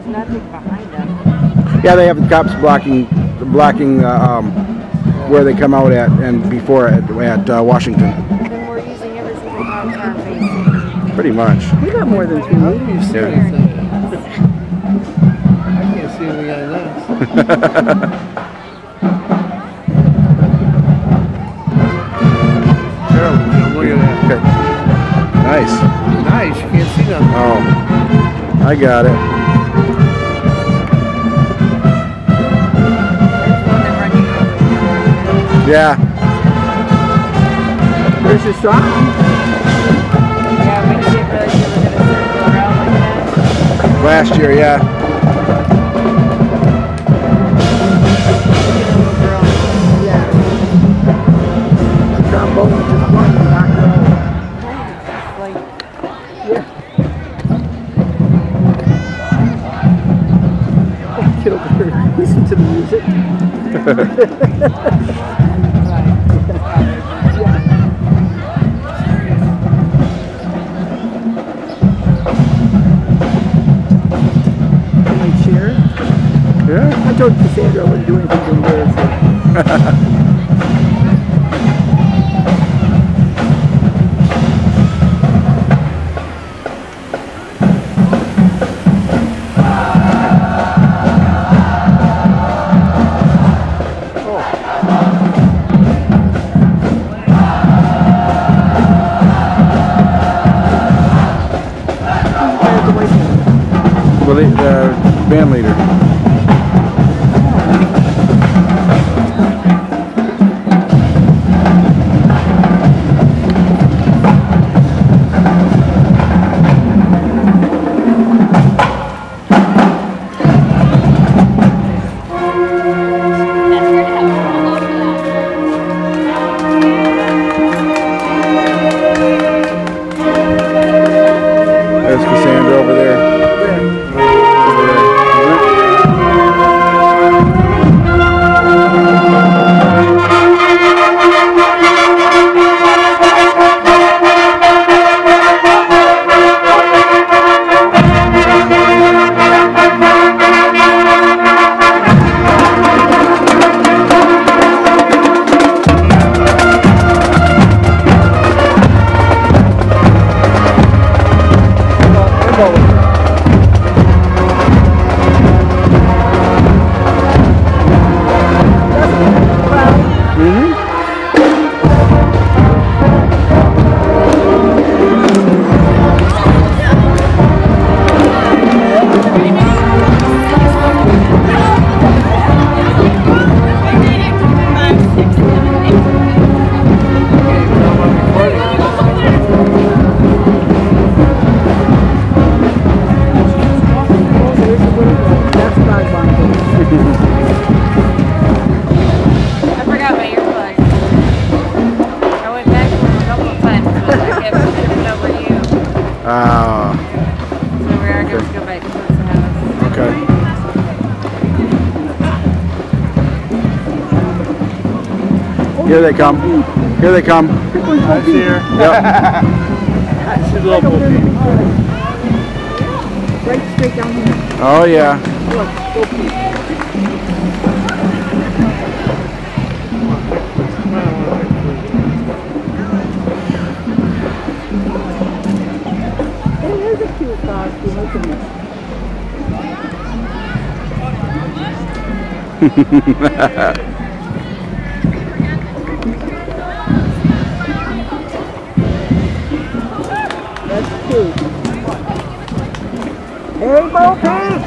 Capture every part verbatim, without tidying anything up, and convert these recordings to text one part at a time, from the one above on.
nothing behind them. Yeah, they have the cops blocking, blocking uh, um, where they come out at and before at, at uh, Washington. Then we're using every single car car facing. Pretty much. We got more than three meters. Yeah. I can't see anything out of this. Look at that. Okay. Nice. Nice. You can't see nothing. Oh, I got it. Yeah. Where's your straw? Yeah, we didn't realize you were going to circle around like that. Last year, yeah. Trombone just one knock it out. Like, Yeah. Get over here. Listen to the music. My chair. Yeah. I told Cassandra I wouldn't do anything to embarrass her. Well, the uh, band leader. There's Cassandra over there. I forgot my earplugs. I went back for them a couple of times, but I kept tripping over you. Ah, So we are going to go back to the house. okay. Here they come. Here they come. I see her. Yep. She's a little poopy. Right straight down here. Oh yeah. Look, go pee. It is a cute costume, isn't it? That's cute. Hey, Bo Peep!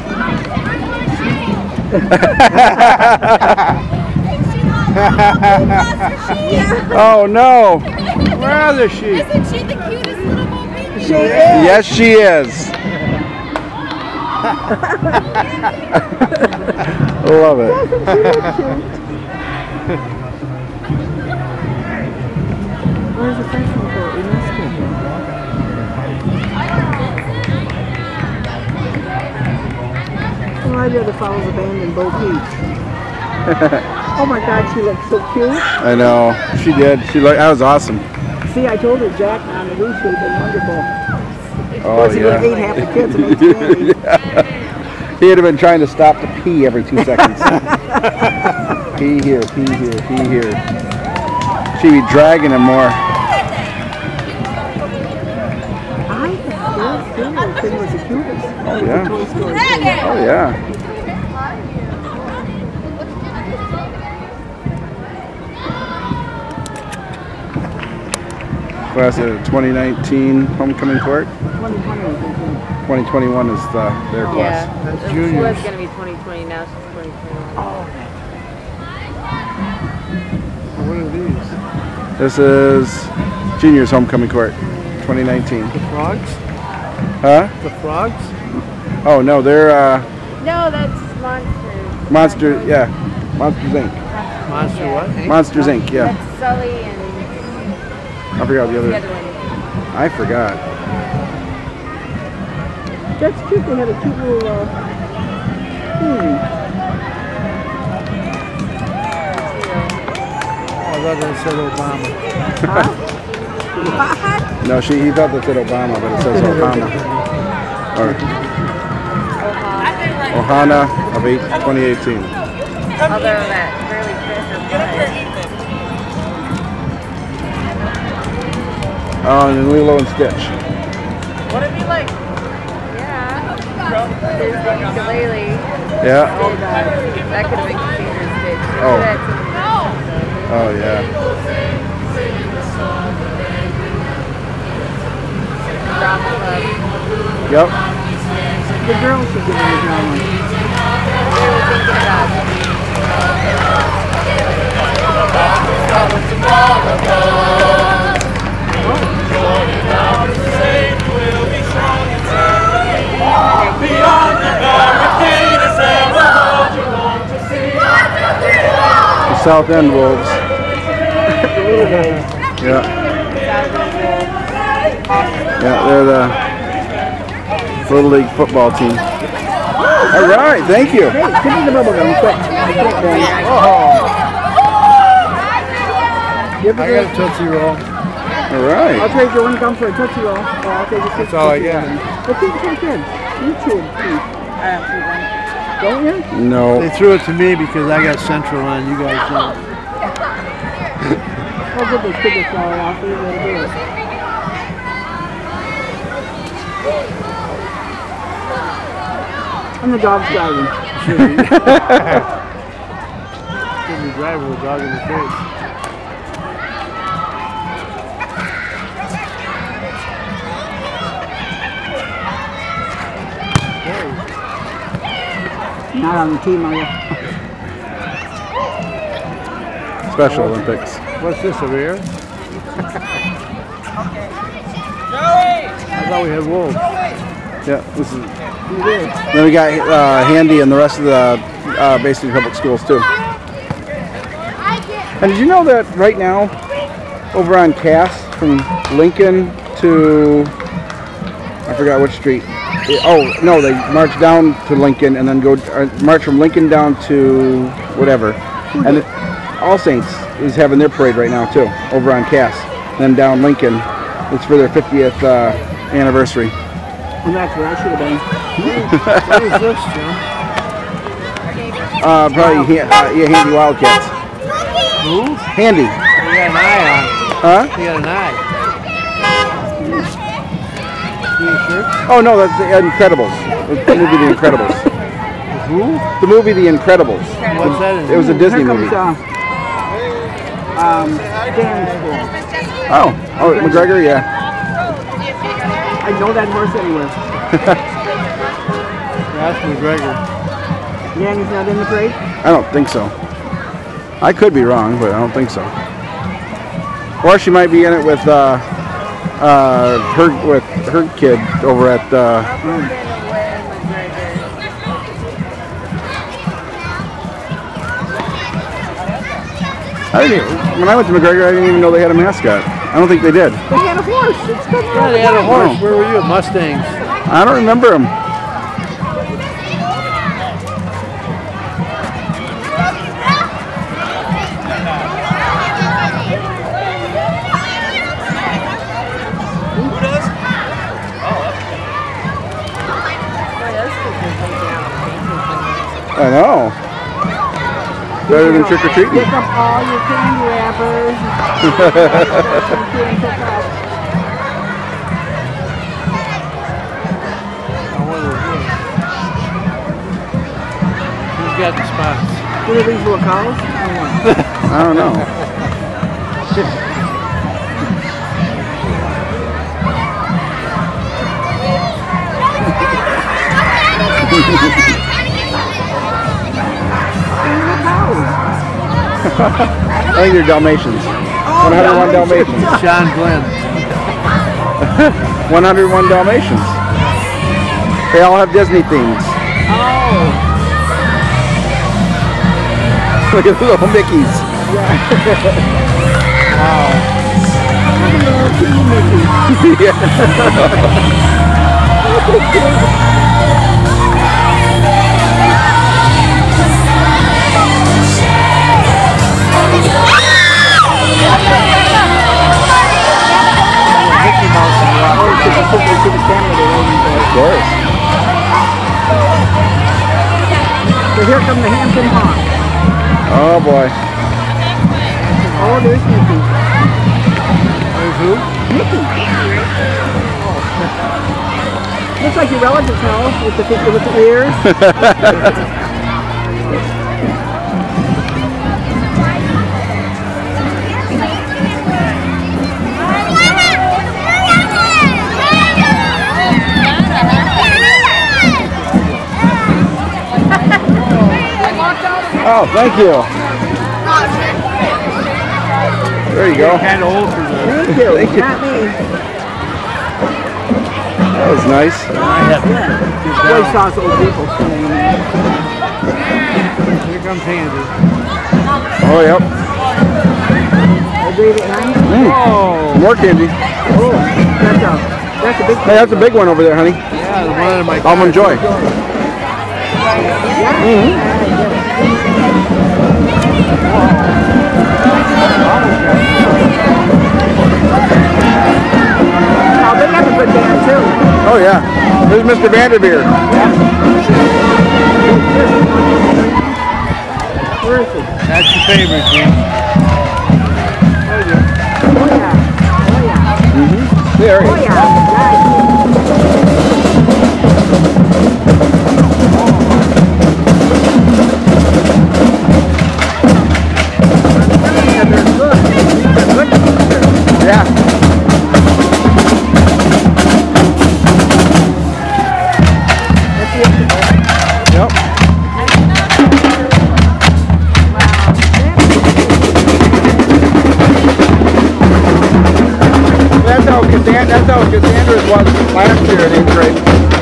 Oh no. Where is she? Isn't she the cutest little Bo Peep? She is. Yes, she is. Love it. Doesn't she look cute? Where's the French one for? In this kid. Well, I'd rather follow the band than Bo Peep. Oh my God, she looks so cute. I know. She did. She looked. That was awesome. See, I told her Jack on the roof would have been wonderful. Of Oh course, he would yeah. have ate half the kids and ate the candy. Yeah. He'd have been trying to stop to pee every two seconds. Pee here, pee here, pee here. She'd be dragging him more. I thought this thing was the cutest. Oh yeah. Toy Story thing. Oh yeah. Class of twenty nineteen homecoming court. twenty twenty, I think. twenty twenty-one is the, their class. Yeah. That's She juniors. was going to be twenty twenty, now she's twenty twenty-one. Oh, What are these? This is juniors homecoming court, twenty nineteen. The frogs? Huh? The frogs? Oh no, they're uh, No, that's Monsters. Monster. Yeah, Monsters Incorporated. Monster Yeah. what? Inc? Monsters Incorporated. Yeah, That's Sully and I forgot the the other. other one. I forgot. that's cute. They had a cute little uh, thing. Oh, I thought that said Obama. What? No, she he thought that said Obama, but it says Ohana. Or Ohana of eight, twenty eighteen. Although that really crisp. Oh, and then Lilo and Stitch. What if you like? Yeah. There's the ukulele. Yeah. And, uh, that could have been Cassandra Stitch. She Oh. could have had some- Oh yeah. Drama Club. Yep. The girls should get in the drama. We were thinking about The South End Wolves. Yeah. Yeah, they're the Little League football team. All right, thank you. Hey, give me the bubble gum quick. I can't go. Give I it got a Tootsie Roll. All I'll right. trade you one gum for a Tootsie Roll. Or I'll take you six That's all I Tootsie got. Rolls. But keep it kids. You chew, please. Don't you? No. They threw it to me because I got Central on. You guys don't. I'll get this kid to fall off. We're going to do it. And the dog's driving. Shouldn't be driving with a dog in the face. Not on the team, are you? Special Olympics. What's this, a beer? I thought we had wolves. Yeah, this is. Then we got uh, Handy and the rest of the uh, Bay City Public Schools too. And did you know that right now, over on Cass, from Lincoln to I forgot which street. It, oh no, they march down to Lincoln and then go uh, march from Lincoln down to whatever. And it, All Saints is having their parade right now too, over on Cass. Then down Lincoln, it's for their fiftieth uh, anniversary. And that's where I should have been. What is this, Jim? Uh, probably ha uh, yeah, Handy Wildcats. Who? Handy, You got an eye on. huh? You got an eye. See your shirt? Oh no, that's the Incredibles. It's the movie The Incredibles. Who? The movie The Incredibles. What's that in? It was a Disney Here comes, movie. uh, um, dance school. Oh, oh, McGregor, yeah. I know that horse anywhere. That's McGregor. Yanny's not in the parade? I don't think so. I could be wrong, but I don't think so. Or she might be in it with uh, uh, her with her kid over at. Uh, I didn't even, when I went to McGregor, I didn't even know they had a mascot. I don't think they did. They had a horse. It's good. Yeah, they had a horse. Where were you? Mustangs. I don't remember him. I know. Better than trick or treating. Pick up all your candy wrappers. Who's got the spots? What are these little cows? I don't know. I think they're Dalmatians. Oh, one hundred one Dalmatians. Sean Glenn. one hundred one Dalmatians. They all have Disney themes. Oh. Look at the little Mickeys. Mickey Mouse and Rock. Of course. So here come the Hampton Hawks. Oh boy. Oh, there's Mickey. There's who? Mickey. Looks like your relative's house with the with the ears. Oh, thank you. There you go. Kind of old for this. Thank you. Thank you. Not me. That was nice. I have to get Boy down. saw some old people standing there. Here comes Andy. Oh, yep. I gave it nine. Mm. Oh, More candy. Oh, that's a that's a big. Hey, that's a big one over there, honey. yeah, the one in my Almond Joy. Oh, they have a good band too. Oh, yeah. There's Mister Vanderveer. Where is he? That's your favorite, Jim. Oh yeah. Oh yeah. Mm-hmm. There he Oh is. yeah. Nice. Yeah, they're good. They're good. Yeah. That's it. Yep. That's how Cassandra, that's how Cassandra's was last year at eighth grade.